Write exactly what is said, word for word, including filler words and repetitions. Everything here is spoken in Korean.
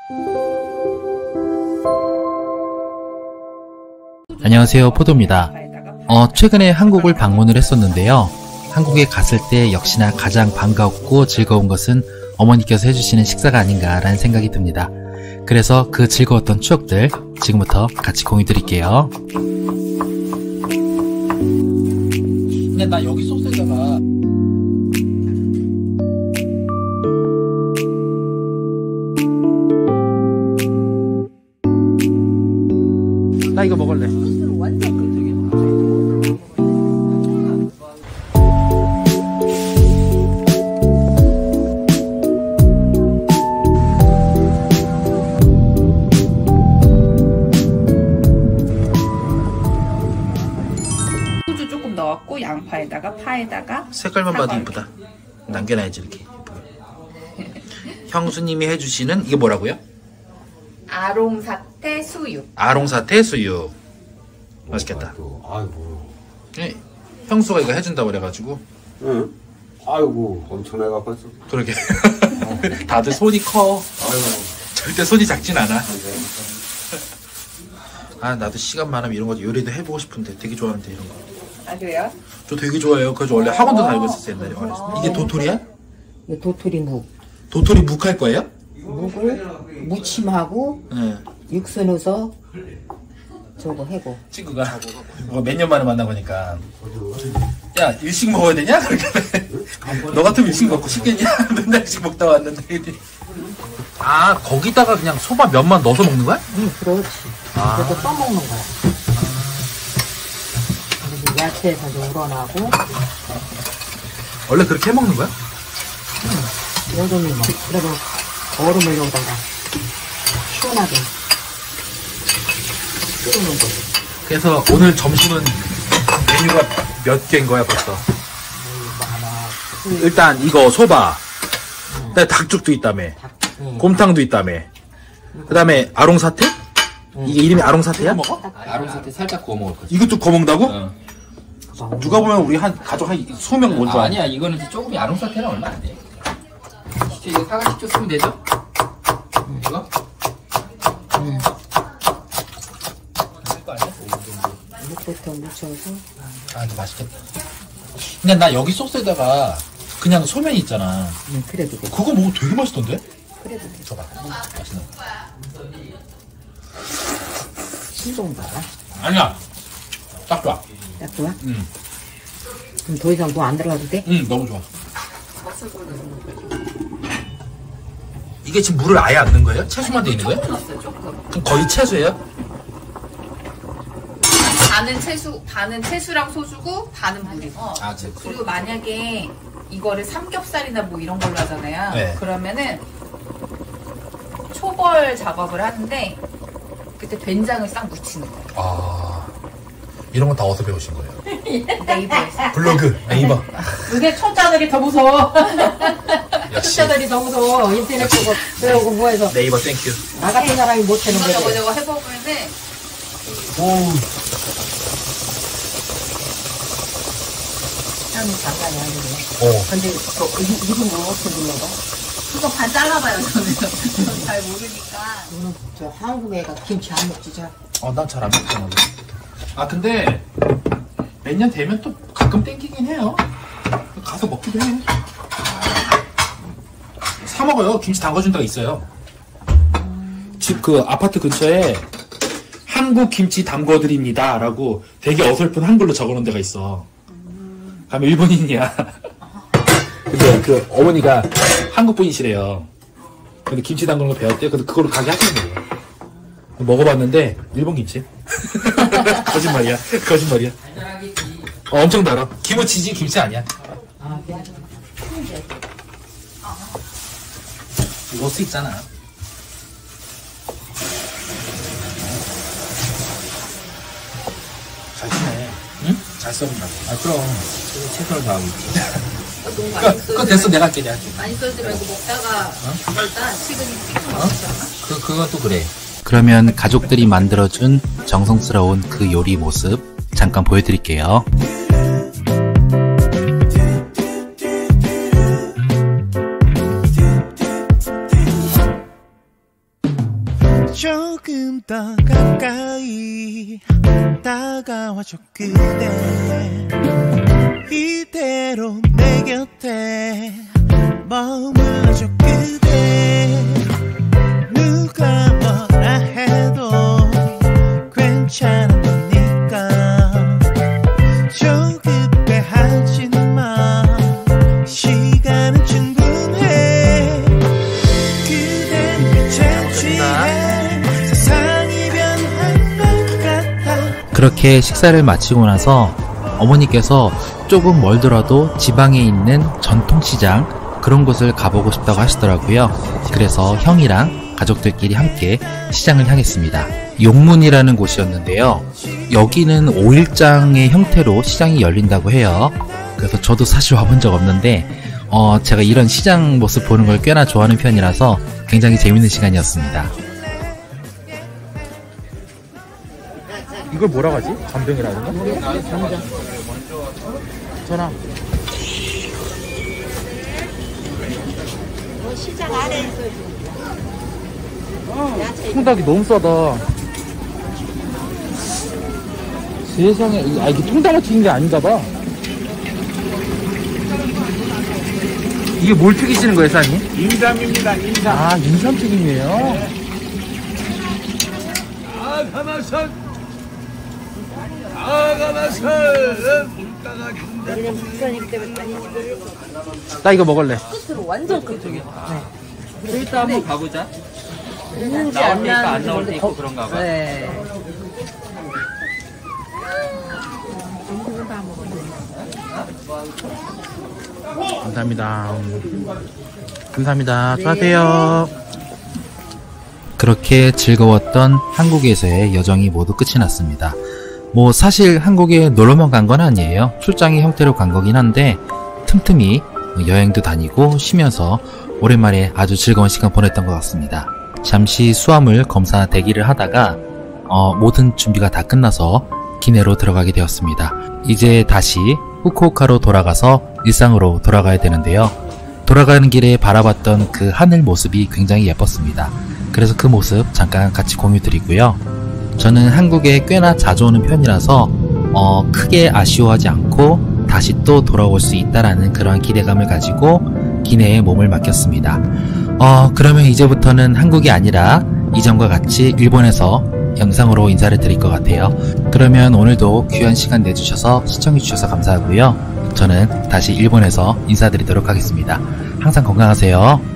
안녕하세요, 포도입니다. 어, 최근에 한국을 방문을 했었는데요. 한국에 갔을 때 역시나 가장 반가웠고 즐거운 것은 어머니께서 해주시는 식사가 아닌가라는 생각이 듭니다. 그래서 그 즐거웠던 추억들 지금부터 같이 공유 드릴게요. 근데 나 여기 소스에다가 나 이거 먹을래. 소주 조금 넣었고 양파에다가 파에다가 색깔만 봐도 이쁘다. 남겨놔야지 이렇게. 형수님이 해주시는 이게 뭐라고요? 아롱사태 수육. 아롱사태 수육. 맛있겠다. 아이고. 네, 형수가 이거 해준다고 그래가지고. 응. 아이고, 엄청나게 갚았어. 그러게. 다들 손이 커. 아이고. 절대 손이 작진 않아. 아, 나도 시간 많으면 이런 거 요리도 해보고 싶은데 되게 좋아하는데 이런 거. 아 그래요? 저 되게 좋아해요. 그래서 원래 학원도 다니고 있었어요, 옛날에. 어렸을 때. 이게 도토리야? 이 도토리 묵. 도토리 묵 할 거예요? 묵을 무침하고 네. 육수 넣어서 저거 해고. 친구가 몇 년 만에 만난 거니까 야 일식 먹어야 되냐? 너 같으면 일식 먹고 싶겠냐? 맨날 일식 먹다 왔는데. 아 거기다가 그냥 소바 면만 넣어서 먹는 거야? 응, 그렇지. 아. 그래서 떠먹는 거야. 그리고 야채에서도 우러나고. 원래 그렇게 해 먹는 거야? 응, 여름이 뭐. 그리고 얼음을 여기다가 시원하게 끓이는 거지. 그래서 오늘 점심은 메뉴가 몇 개인 거야 벌써? 일단 이거 소바, 그다음에 닭죽도 있다며, 응. 곰탕도 있다며, 그다음에 아롱사태? 응. 이게 이름이 아롱사태야? 먹어? 아롱사태 살짝 구워 먹을 거지. 이것도 구워 먹는다고? 어. 누가 보면 우리 한 가족 한 이십 명 온 줄 아, 알아. 아니야, 이거는 조금이 아롱사태는 얼마 안 돼. 진짜 이거 사과식초 쓰면 되죠? 이거? 응. 이거 아니야? 묵부터 묻혀서. 아, 이거 맛있겠다. 근데 나 여기 소스에다가 그냥 소면 있잖아. 응, 그래도 돼. 그거 먹으면 되게 맛있던데? 그래도 돼. 줘봐. 맛있는 거. 신종 봐라. 아니야. 딱 좋아. 딱 좋아? 응. 그럼 더 이상 뭐 안 들어가도 돼? 응, 너무 좋아. 이게 지금 물을 아예 안 넣은 거예요? 채소만 돼 있는 거예요? 조금 넣었어요 조금. 그럼 거의 채소예요? 반은 채수 반은 채수랑 소주고 반은 물이고. 아, 제 그리고 만약에 이거를 삼겹살이나 뭐 이런 걸로 하잖아요. 네. 그러면은 초벌 작업을 하는데 그때 된장을 싹 묻히는 거예요. 아, 이런 건 다 어디서 배우신 거예요? 네이버에서. 블로그, 네이버. 그게 초짜들이 더 무서워. 역시 초짜들이 더 무서워. 인터넷 보고 배우고 뭐해서. 네이버 땡큐. 나 같은 사람이 못하는 이거 저거 거지. 저거 해보면은 오, 사람이 장난이 아니네. 어. 근데 저 이- 이분 뭐 어떻게 불러봐? 그거 반 잘라봐요 저는. 저는 잘 모르니까. 이거는 저 한국 애가 김치 안 먹지 잘. 어, 난 잘 안 먹잖아. 아, 근데 몇 년 되면 또 가끔 땡기긴 해요. 가서 먹기도 해. 사 먹어요. 김치 담가준 데가 있어요. 집 그 아파트 근처에 한국 김치 담궈드립니다 라고 되게 어설픈 한글로 적어놓은 데가 있어. 가면 일본인이야. 근데 그 어머니가 한국 분이시래요. 근데 김치 담그는 거 배웠대요. 그래서 그걸로 가게 하시는 거예요. 먹어봤는데 일본 김치. 거짓말이야. 거짓말이야. 어, 엄청 달아. 김치지 김치 아니야. 아, 그래. 로스 있잖아. 잘 쓰네. 응? 잘 써본다고. 아, 그럼. 최선을 다하고 있지. 너무 많이 그거, 그거 됐어. 내가 할게. 내가 할게. 많이 썰지 말고 먹다가 그럴다 식은이 삐끗 먹지 않아? 그, 그건 또 그래. 그러면 가족들이 만들어준 정성스러운 그 요리 모습 잠깐 보여드릴게요. 조금 더 가까이 다가와줘 그대 이대로 내 곁에 머물러줘 그대 누가 뭐라 해도 괜찮은 거니까 조급해하지 마 시간은 충분해 그댄 빛에 취해 세상이 변한 것 같아. 그렇게 식사를 마치고 나서 어머니께서 조금 멀더라도 지방에 있는 전통시장 그런 곳을 가보고 싶다고 하시더라고요. 그래서 형이랑 가족들끼리 함께 시장을 향했습니다. 용문이라는 곳이었는데요. 여기는 오일장의 형태로 시장이 열린다고 해요. 그래서 저도 사실 와본 적 없는데 어, 제가 이런 시장 모습 보는 걸 꽤나 좋아하는 편이라서 굉장히 재밌는 시간이었습니다. 이걸 뭐라고 하지? 전병이라든가? 전화. 시장 안에 통닭이 너무 싸다. 세상에, 아, 이게 통닭을 튀긴 게 아닌가 봐. 이게 뭘 튀기시는 거예요, 사장님? 인삼입니다, 인삼. 아, 인삼 튀김이에요? 아, 가마선. 아, 가마선. 물가가 나 이거 먹을래. 끝으로 완전 끝으로. 좀 이따 한번 가보자. 있는지 나올 안 때 있고 안 나오는지 나올 때 있고 그런가 봐. 네. 감사합니다. 감사합니다. 수고하세요. 그렇게 즐거웠던 한국에서의 여정이 모두 끝이 났습니다. 뭐 사실 한국에 놀러만 간 건 아니에요. 출장의 형태로 간 거긴 한데 틈틈이 여행도 다니고 쉬면서 오랜만에 아주 즐거운 시간 보냈던 것 같습니다. 잠시 수화물 검사 대기를 하다가 어, 모든 준비가 다 끝나서 기내로 들어가게 되었습니다. 이제 다시 후쿠오카로 돌아가서 일상으로 돌아가야 되는데요. 돌아가는 길에 바라봤던 그 하늘 모습이 굉장히 예뻤습니다. 그래서 그 모습 잠깐 같이 공유 드리고요. 저는 한국에 꽤나 자주 오는 편이라서 어, 크게 아쉬워하지 않고 다시 또 돌아올 수 있다라는 그런 기대감을 가지고 기내에 몸을 맡겼습니다. 어, 그러면 이제부터는 한국이 아니라 이전과 같이 일본에서 영상으로 인사를 드릴 것 같아요. 그러면 오늘도 귀한 시간 내주셔서 시청해주셔서 감사하고요. 저는 다시 일본에서 인사드리도록 하겠습니다. 항상 건강하세요.